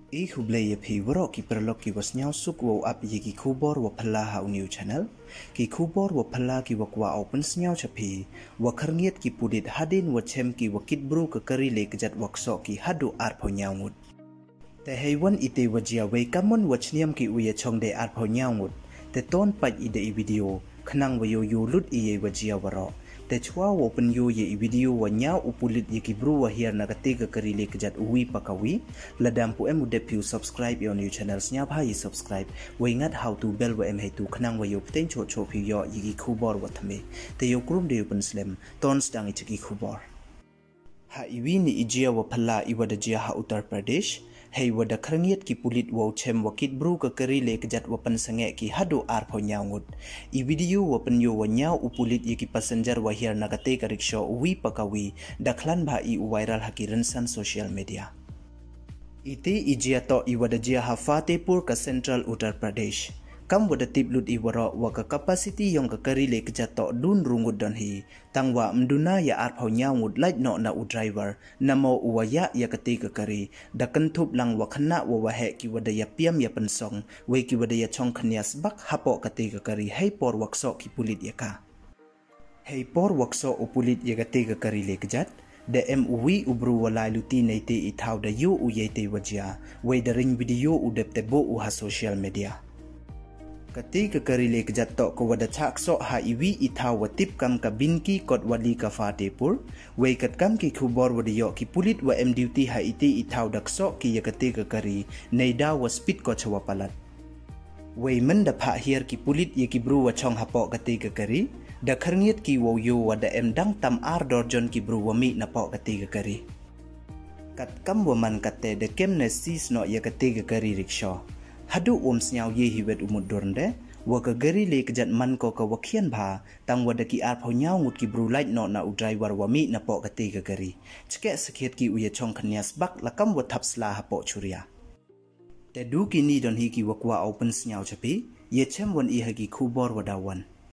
I hubleye pi waro ki perlok ki wasnyao suk wo ap ye ki kubor wa phala ha new channel ki kubor wa phala ki wakwa open snyao chapi wa khyrngiat ki pulit hadien wa chem ki wakit bru ka kari le kjat wakso ki hadu ar pho nyaungut te heiwan ite wajia we kamon wachniam ki uye chongde ar pho nyaungut te ton paj ide I video khnang wa yo lut iye wajia waro te chwa open yo ye video wa nya upulit ye ki bru wa hier na ka kari le kjat uwi pakawi ladam pu emu de piu subscribe your new channels nya bhai subscribe we ngat how to bell wa em hetu khnang wa yo pten cho cho pi yo ye ki khubor wa thame te yo krum de open slam ton stang I ki khubor ha iwi ni ijia wa phalla iwada jia ha Uttar Pradesh hei wada Khyrngiat ki pulit wa chem wa kit bru ka kari le kjat wa pan sange ki hadu ar pho nyaungut I video wa pan yo wa nya upulit ye ki passenger wa hier na Kari Rickshaw wi pakawi dakhlan bha I viral hakiran san social media ite ijia to iwada jia ha Fatehpur ka Central Uttar Pradesh kam wada tiplut iwaro wa ka capacity yong ka kari le kjat to dun rungut don hi tangwa mduna ya ar pho nyaungut light no na u driver namo uwaya ya ka kari dakan thup lang wa khna wa he ki wada ya piam ya pansong we ki wada ya chong khnias bak hapo ka kari hei por wakso ki pulit ya ka hei por wakso upulit ya ka kari le kjat de uwi ubru walai luti neite I thau da yu u yete wajia we the ring video u depte bo u ha social media ka kari le kjat to ko wada chakso ha iwi I thau wa tip kam ka binki kot wali ka Fatehpur we kat kam ki khubor wada yo ki pulit wa duty ha ite I thau dakso ki ya ka kari neida wa speed ko chawa palat we manda pha hier ki pulit ye ki bru wa chong hapo ka kari da Khyrngiat ki wo yo wada dang tam ar dorjon ki bru wa mi na po ka kari kat kam wa man kate de kem na sis no ya ka Kari Rickshaw hadu snyao ye hiwet umut dornde wa ka gari le kjat man ko ka wakhian bha tang wada ki ar pho nyaungut ki bru light no na u driver wa mi na po ka kari chke sakhet ki uye chong khnias bak lakam wa thapsla ha po churia te du ki ni don hi ki wakwa open snyao chapi ye chem won I ha ki khubor wada wan